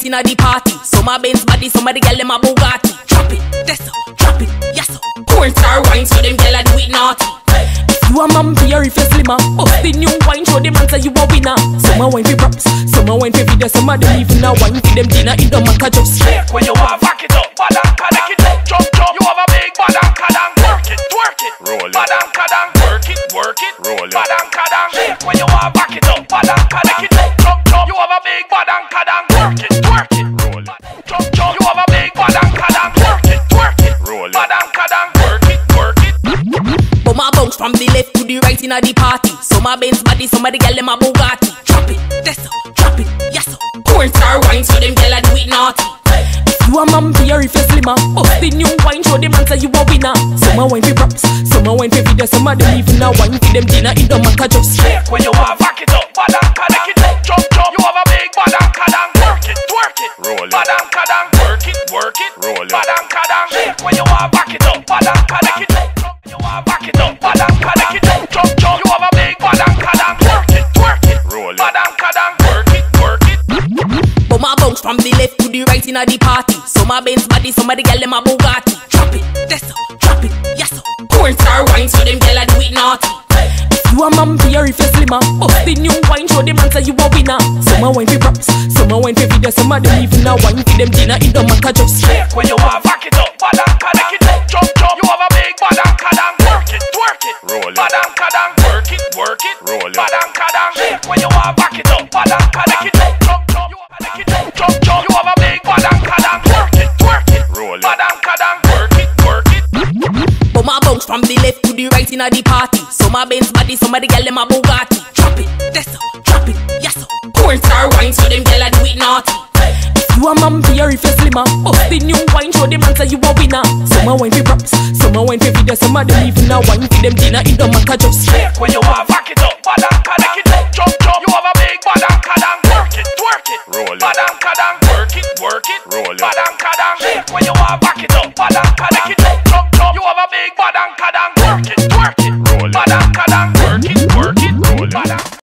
inna the party. Some a Benz body, some a the gyal dem a Bugatti. Drop it, that's so, drop it, yes so. Porn star wine, so them gyal a do it naughty. If you a man beer, if you slimmer, bust the new wine, show them man say you a winner. Some a wine for props, some a wine for video, some a them even a wine for them dinner. It don't matter just shake when you want back it up, badang kadang it up, jump jump. You have a big badang kadang, work it, roll it, badang kadang, work it, roll it, badang kadang. Shake when you want back it up, badang kadang it up, jump jump. You have a big badang kadang, work it, roll it, jump jump. You have a big badang kadang, work it, roll it, badang kadang, work it. But my bounce from the left to the right inna the party. Some a Benz body, some a the gyal dem a Bugatti. Drop it, that's so, drop it, yes so. Porn star wine, so them gyal a do it naughty. If you a man beer, if you slimmer, bust the new wine, show them man say you a winner. Some a wine for props, some a wine for video, some a them even a wine for them dinner. It don't matter just shake when you want back it up, badang kadang it up, jump jump. You have a big badang kadang, work it, roll it, badang kadang, work it, roll it, badang kadang. Shake when you want back it up, badang kadang it up. You want back it up, badang kadang it up, jump jump. You have a big badang kadang, work it, roll it, badang kadang, work it. But my bounce from the left to the right inna the party. Some a Benz body, some a the gyal dem a Bugatti. Drop it, that's so, drop it, yes so. Porn star wine, so them gyal a do it naughty. If you a man beer, if you slimmer, bust the new wine, show them man say you a winner. Some a wine for props, some a wine for video, some a them even a wine for them dinner. It don't matter just shake when you want back it up, badang kadang it up, jump jump. You have a big badang kadang, work it, roll it, badang kadang, work it, roll it, badang kadang. Shake when you want back it up, badang kadang it up, jump jump. You have a jump jump. You have a big badang kadang, work it, roll it, badang kadang, work it. But my bounce from the left to the right inna the party. Some a Benz body, some a the gyal dem a Bugatti. Drop it, that's so, drop it, yes so. Porn star wine, so them gyal a do it naughty. If you a man beer, if you slimmer, bust the new wine, show them man say you a winner. Some a wine for props, some a wine for video, some a them even a wine for them dinner. It don't matter just shake when you want back it up, badang kadang it up, jump jump. You have a big badang kadang, work it, roll it, badang kadang, work it, roll it, badang kadang. Shake when you want back it up, badang kadang it up, jump jump. You have a big badang kadang, work it, roll it, badang